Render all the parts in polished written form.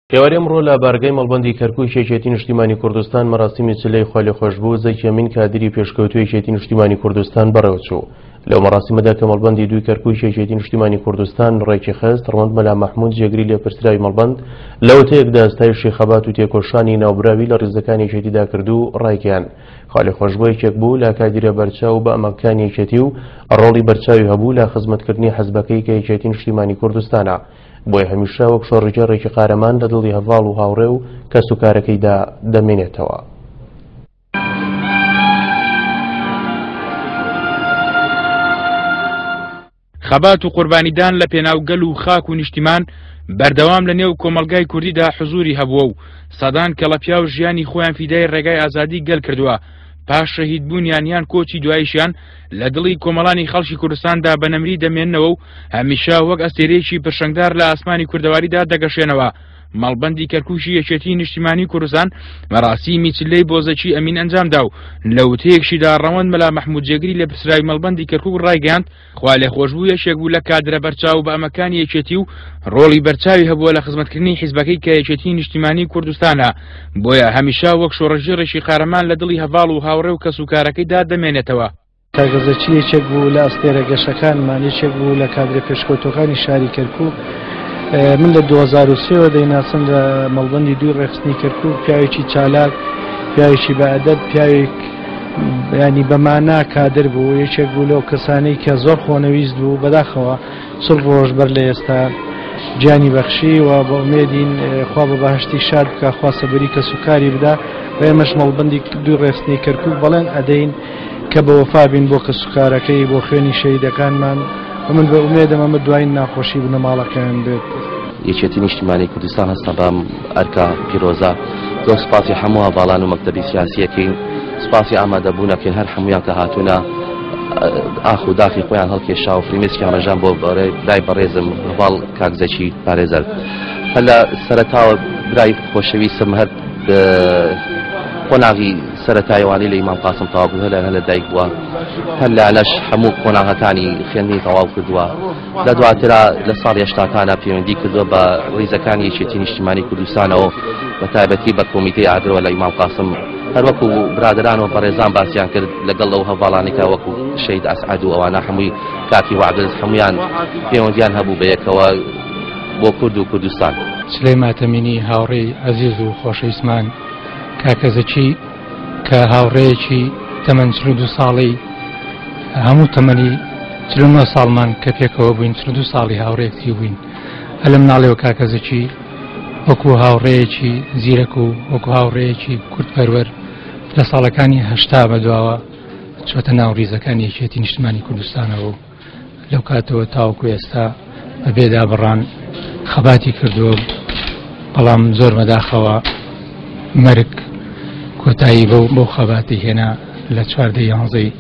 ئێوارە ئەمڕۆ لە بارگای مەڵبەندی کەرکووک یەکێتی نیشتیمانی کوردستان مەراسیمی چلەی خۆلی خۆشبوو زەکی ئەمین کادری پێشکەوتووی یەکێتی نیشتیمانی کوردستان بەڕێوە چوو. لەو مەراسیمەدا کە مەڵبەندی دووی کەرکووک یەکێتی نیشتیمانی کوردستان ڕێکی خست ڕەوەند مەلا مەحموود جێگری لێپرسراوی مەڵبەند لە وتەیەکدا ئەستایشی خەبات و تێکۆشانی ناوبراوی لە ڕێزەکانی یەکێتیدا کرد و ڕایگەیاند. خۆلی خۆشبوو یەکێک بوو لە کادرە بەرچاو بە ئەمەکانی یەکێتی و ڕۆڵی بەرچاوی هەبوو لە خزمەتکردنی حەزبەکەی کە یەکێتی نیشتیمانی کوردستانە. بۆیە هەمیشە وەک شۆڕژێڕێکی قارەمان لە دڵی هەڤاڵ و هاوڕێ و کەس و کارەکەیدا دەمێنێتەوە. خەبات و قوربانیدان لە پێناوگەل و خاک و نیشتیمان بەردەوام لە نێو کۆمەلگای کوردیدا حزوری هەبووە و سەدان کە لە پیاو ژیانی خۆیان فیدای ڕێگای ئازادی گەل کردووە. پاش شەهیدبوونیان یان کۆچی دواییشیان لە دڵی کۆمەڵانی خەڵکی کوردستاندا بەنەمری دەمێننەوە و هەمیشە وەک ئەستێرەیەکی پرشەنگدار لە ئاسمانی کوردەواریدا دەگەشێنەوە. مەڵبەندی کەرکووکی یەکێتی نیشتیمانی کوردستان مەراسیمی چلەی بۆ زەکی ئەمین ئەنجامدا و لە وتەیەکشیدا ڕەوەند مەلا مەحموود جێگری لە پرسراوی مەڵبەندی کەرکووک ڕایگەیاند خوا لێخۆشبوو یەکێک بوو لە کادرە بەرچاو بە ئەمەکانی یەکێتی و ڕۆڵی بەرچاوی هەبووە لە خزمەتکردنی حیزبەکەی کە یەکێتی نیشتیمانی کوردستانە. بۆیە هەمیشە وەک شۆڕەژێڕێکی قارەمان لە دڵی هەڤاڵ و هاوڕێ و کەس و کارەکەیدا دەمێنێتەوە. کاگەزەکی یەکێک بوو لە ئەستێرە گەشەکانمان، یەکێک بوو لە کادرە پێشکەوتوەکانی شاری کەرکووک. من لە 2023 دەیناسم لە مەڵبەندی دوی ڕێخستنی کەرکووک، پیاوێکی چالاک، پیاوێکی بەئەدەب، پیاوێک ینی بەمانا کادر بوو، یەکێک بوو لەو کەسانەی کە زۆر خۆنەویست بوو. بەداخەوە سڵ ڕۆژ بەر لە ئێستا گیانی بەخشی و بە ئومێدین خوا بە بەهەشتی شاد بکە، خوا سەبەری کەس و کاری بدا. و ئێمەش مەڵبەندی دوی ڕێخستنی کەرکووک بەڵێن ئەدەین کە بە وەفا بین بۆ کەس و کارەکەی بۆ خوێنی شەهیدەکانمان. من بە ئومێدەم ئەمە دوای ناخۆشی بنەماڵەکەیان بێت. یەکێتی نیشتیمانی کوردستان هەستە بەم ئەرکە پیرۆزە. زۆر سپاسی هەموو هەڤاڵان و مەکتەبی سیاسیەکەین، سپاسی ئامادەبوونەکەین هەر هەمویان کە هاتوونە ئاخ و داخی خۆیان هەڵکێشا و فریمێسکیان ڕێژان بۆ برای بەڕێزم هەڤاڵ کاکزەکی پارێزەر. هەر لە سەرەتاوە برای خۆشەویستم هەر قۆناغی سەرەتایەوانی لە ئیمام قاسم تەواو بوو، هەر لە دایک بووە، هەر لەش هەموو قۆناغەکانی خوێندنی تەواو کردووە. لە دواترا لە ساڵی 80 پەیوەندی کردووە بە ڕیزەکانی یەکێتی نیشتیمانی کوردستانەوە، بە تایبەتی بە کۆمیتەی ئاگرەوە لە ئیمام قاسم. هەر وەکو برادرانەوە بەڕێزان باسییان کرد لەگەڵ ئەو هەڤاڵانێکە وەکو شەید ئەسعەد و ئەوانە هەمووی کاکی وعدز هەمویان پەیوەندیان هەبوو بەیەکەوە بۆ کورد و کوردستان. سلەی ماتەمینی هاوڕێی عەزیز و خۆشەویستمان کاکەزەکی کە هاوڕێیەکی تەمەن 42 ساڵی، هەموو تەمەنی 49 ساڵمان کە پێکەوە بووین، 42 ساڵی هاوڕێیەکتی بووین. هەلم ناڵێەوە کاکەزەکی وەکو هاوڕێیەکی زیرەک و وەکو هاوڕێیەکی کوردپەروەر لە ساڵەکانی 80 بەدواوە چۆتە ناو ڕیزەکانی یەکێتی نیشتیمانی کوردستانەوە. لەو کاتەوە تاوەکو ئێستا بە بێدا بڕان خەباتی کردووە، بەڵام زۆر بەداخەوە مەرگ کۆتایی بۆ خەباتی هێنا لە 14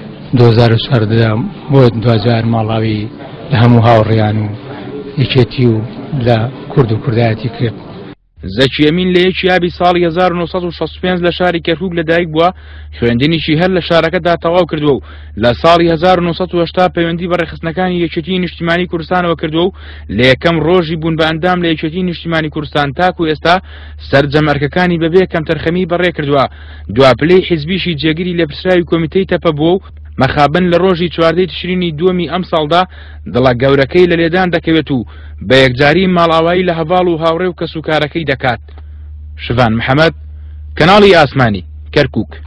2014 بۆ دوجار ماڵاوی لە هەموو هاوڕێیان و یەکێتی و لە کورد و کوردایەتی کرد. زەکی ئەمین لە یەکی ئابی ساڵی 1965 لە شاری کەرکووک لەدایک بووە، خوێندنیشی هەر لە شارەکەدا تەواو کردووە و لە ساڵی 1980 پەیوەندی بە ڕێخستنەکانی یەکێتی نیشتیمانی کوردستانەوە کردووە و لە یەکەم ڕۆژی بوون بە ئەندام لە یەکێتی نیشتیمانی کوردستان تاکو ئێستا سەرجەمەرگەکانی بەبێ کەم تەرخەمی بەڕێ کردووە. دواپلەی حیزبیشی جێگیری لە پرسراوی کۆمیتەی تەپە بووە و مەخابن لە ڕۆژی 14 تشرینی دووەمی ئەم ساڵدا دڵە گەورەکەی لە لێدان دەکەوێت و بە یەکجاری ماڵاوایی لە هەڤاڵ و هاوڕێ و کەس و کارەکەی دەکات. شڤان محەممەد، کەناڵی ئاسمانی، کەرکووک.